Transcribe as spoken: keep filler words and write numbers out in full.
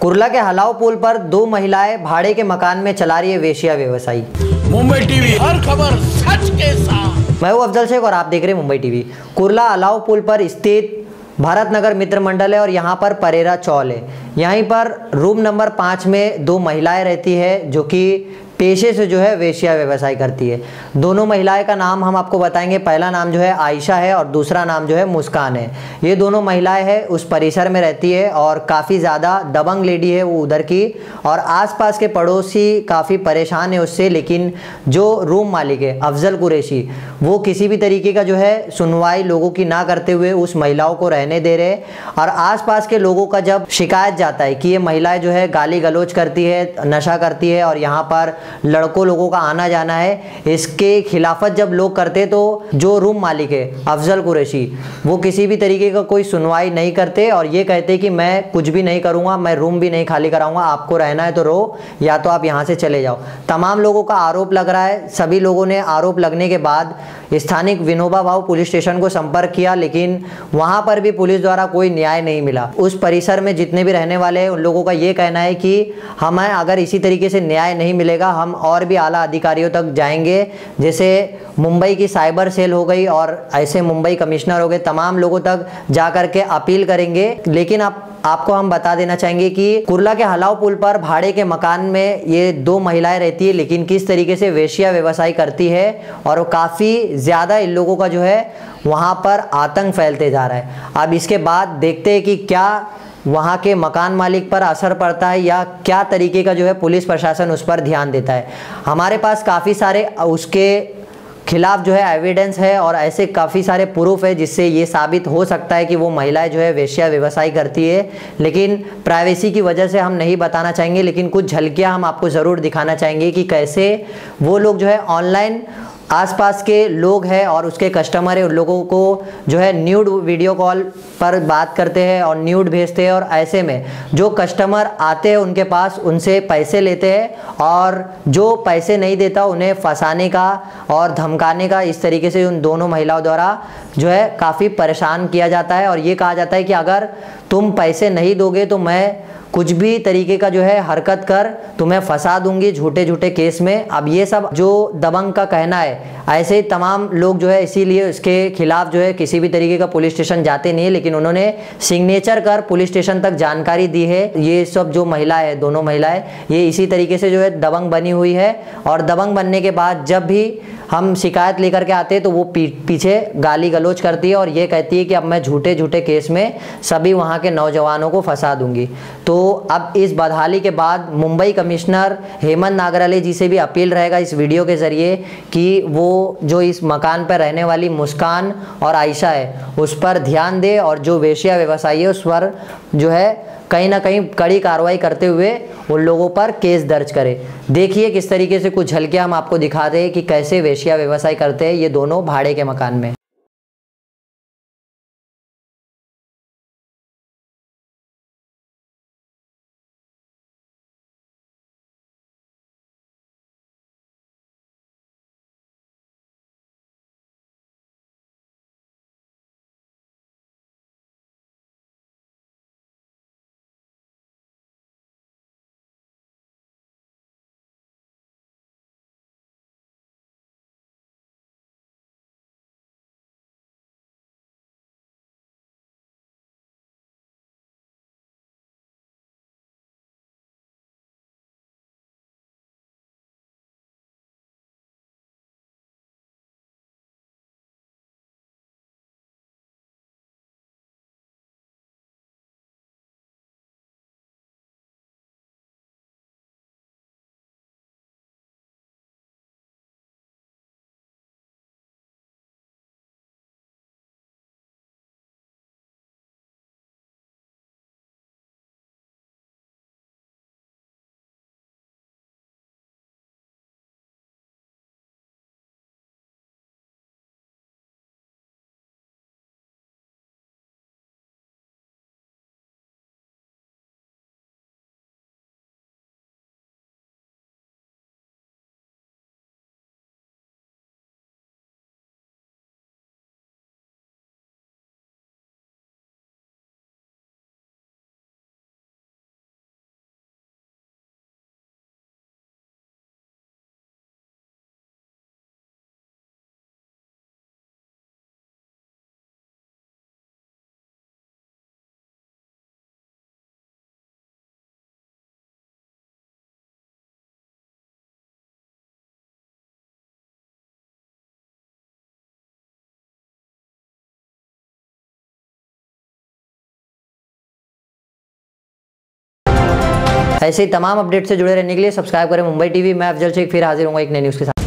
कुर्ला के हलाव पुल पर दो महिलाएं भाड़े के मकान में चला रही है वेश्या व्यवसायी। मुंबई टीवी, हर खबर सच के साथ। मैं हूं अफजल शेख और आप देख रहे हैं मुंबई टीवी। कुर्ला हलाव पुल पर स्थित भारत नगर मित्र मंडल है और यहाँ पर परेरा चौल है। यहीं पर रूम नंबर पाँच में दो महिलाएं रहती है जो कि पेशे से जो है वेश्या व्यवसाय करती है। दोनों महिलाएं का नाम हम आपको बताएंगे। पहला नाम जो है आयशा है और दूसरा नाम जो है मुस्कान है। ये दोनों महिलाएं हैं उस परिसर में रहती है और काफ़ी ज़्यादा दबंग लेडी है वो उधर की, और आसपास के पड़ोसी काफ़ी परेशान है उससे। लेकिन जो रूम मालिक है अफजल कुरैशी, वो किसी भी तरीके का जो है सुनवाई लोगों की ना करते हुए उस महिलाओं को रहने दे रहे। और आसपास के लोगों का जब शिकायत जाता है कि ये महिलाएं जो है गाली गलौज करती है, नशा करती है और यहाँ पर लड़कों लोगों का आना जाना है, इसके खिलाफत जब लोग करते तो जो रूम मालिक है अफजल कुरैशी वो किसी भी तरीके का कोई सुनवाई नहीं करते और ये कहते कि मैं कुछ भी नहीं करूँगा, मैं रूम भी नहीं खाली कराऊंगा, आपको रहना है तो रहो या तो आप यहाँ से चले जाओ। तमाम लोगों का आरोप लग रहा है। सभी लोगों ने आरोप लगने के बाद स्थानिक विनोबा भाऊ पुलिस स्टेशन को संपर्क किया, लेकिन वहाँ पर भी पुलिस द्वारा कोई न्याय नहीं मिला। उस परिसर में जितने भी रहने वाले हैं उन लोगों का ये कहना है कि हमें अगर इसी तरीके से न्याय नहीं मिलेगा हम और भी आला अधिकारियों तक जाएंगे, जैसे मुंबई की साइबर सेल हो गई और ऐसे मुंबई कमिश्नर हो गए, तमाम लोगों तक जा करके अपील करेंगे। लेकिन आप आपको हम बता देना चाहेंगे कि कुर्ला के हलाव पुल पर भाड़े के मकान में ये दो महिलाएं रहती है, लेकिन किस तरीके से वेश्या व्यवसाय करती है और वो काफ़ी ज़्यादा इन लोगों का जो है वहाँ पर आतंक फैलते जा रहा है। अब इसके बाद देखते हैं कि क्या वहाँ के मकान मालिक पर असर पड़ता है या क्या तरीके का जो है पुलिस प्रशासन उस पर ध्यान देता है। हमारे पास काफ़ी सारे उसके खिलाफ जो है एविडेंस है और ऐसे काफ़ी सारे प्रूफ है जिससे ये साबित हो सकता है कि वो महिलाएं जो है वेश्या व्यवसाय करती है, लेकिन प्राइवेसी की वजह से हम नहीं बताना चाहेंगे। लेकिन कुछ झलकियां हम आपको ज़रूर दिखाना चाहेंगे कि कैसे वो लोग जो है ऑनलाइन आसपास के लोग हैं और उसके कस्टमर है उन लोगों को जो है न्यूड वीडियो कॉल पर बात करते हैं और न्यूड भेजते हैं, और ऐसे में जो कस्टमर आते हैं उनके पास उनसे पैसे लेते हैं और जो पैसे नहीं देता उन्हें फंसाने का और धमकाने का इस तरीके से उन दोनों महिलाओं द्वारा जो है काफ़ी परेशान किया जाता है। और ये कहा जाता है कि अगर तुम पैसे नहीं दोगे तो मैं कुछ भी तरीके का जो है हरकत कर तुम्हें फंसा दूंगी झूठे झूठे केस में। अब ये सब जो दबंग का कहना है, ऐसे ही तमाम लोग जो है इसीलिए इसके खिलाफ जो है किसी भी तरीके का पुलिस स्टेशन जाते नहीं है, लेकिन उन्होंने सिग्नेचर कर पुलिस स्टेशन तक जानकारी दी है। ये सब जो महिलाएं है, दोनों महिलाएं, ये इसी तरीके से जो है दबंग बनी हुई है और दबंग बनने के बाद जब भी हम शिकायत लेकर के आते हैं तो वो पी, पीछे गाली गलौज करती है और ये कहती है कि अब मैं झूठे झूठे केस में सभी वहाँ के नौजवानों को फंसा दूंगी। तो अब इस बदहाली के बाद मुंबई कमिश्नर हेमंत नागराले जी से भी अपील रहेगा इस वीडियो के ज़रिए कि वो जो इस मकान पर रहने वाली मुस्कान और आयशा है उस पर ध्यान दे और जो वेश्या व्यवसायी है उस पर जो है कहीं ना कहीं कड़ी कार्रवाई करते हुए उन लोगों पर केस दर्ज करे। देखिए किस तरीके से कुछ झलकियां हम आपको दिखाते हैं कि कैसे वेश्या व्यवसाय करते हैं ये दोनों भाड़े के मकान में। ऐसे ही तमाम अपडेट से जुड़े रहने के लिए सब्सक्राइब करें मुंबई टीवी। मैं अफजल शेख फिर हाजिर हूँ एक नई न्यूज़ के साथ।